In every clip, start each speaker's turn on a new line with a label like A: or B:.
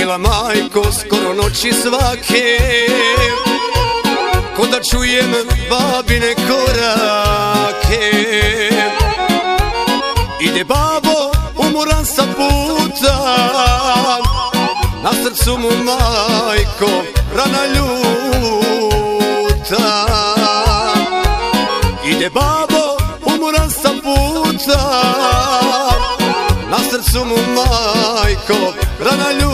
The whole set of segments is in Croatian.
A: Bila majko skoro noći svake, ko da čujem babine korake. Ide babo umoran sa puta, na srcu mu majko rana ljuta. Ide babo umoran sa puta, na srcu mu majko rana ljuta.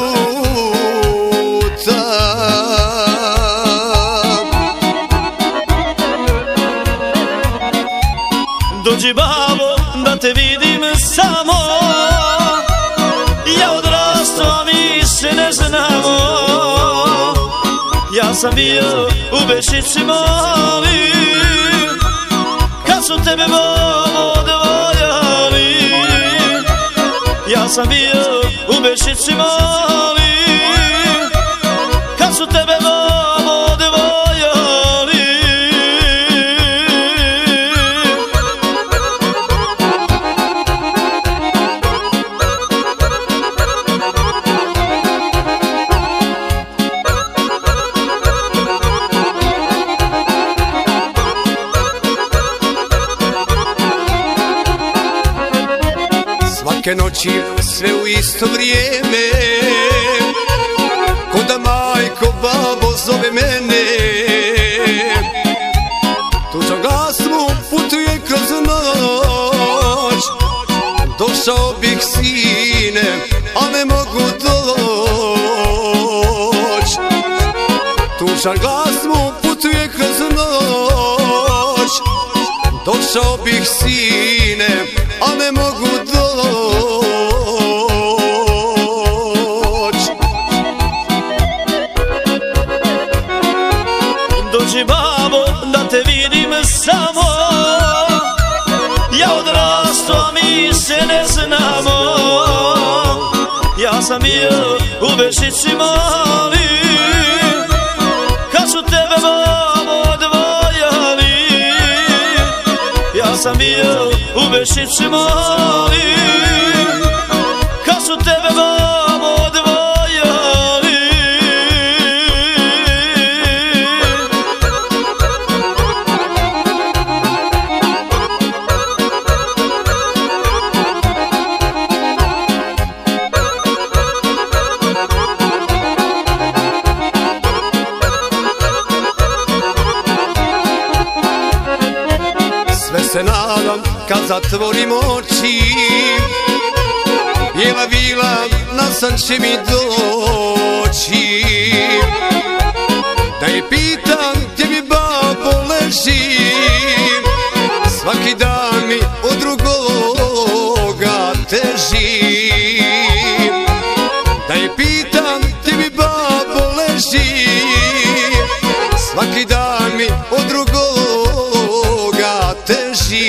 B: Dođi babo da te vidim samo, ja odrastao mi se ne znamo. Ja sam bio u Bešici mali, kad su tebe babo odvojali. Ja sam bio u Bešici mali, kad su tebe babo odvojali.
A: Svake noći sve u isto vrijeme, ko da majko babo zove mene. Tuđan glas mu putuje kroz noć, došao bih sine, a ne mogu doć. Tuđan glas mu putuje kroz noć, došao bih sine, a ne mogu doć.
B: Dođi babo da te vidim samo, ja odrastao mi se ne znamo. Ja sam bio u Bešici mali, kad su tebe babo odvojali. Ja sam bio u Bešici mali, kad su tebe babo odvojali.
A: Sve se nadam kad zatvorim oči, jela vila na san će mi doći. Da je pitam gdje mi babo leži, svaki dan mi od drugoga teži. Da je pitam gdje mi babo leži, svaki dan mi od drugoga teži.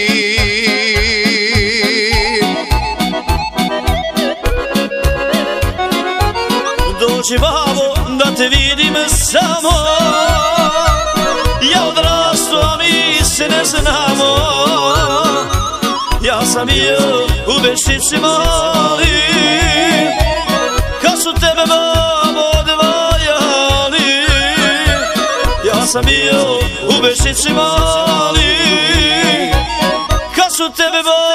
B: Dođi babo da te vidim samo, ja odrastao mi se ne znamo. Ja sam bio u Bešici mali, kad su tebe babo odvojali. Ja sam bio u Bešici mali, kad su tebe babo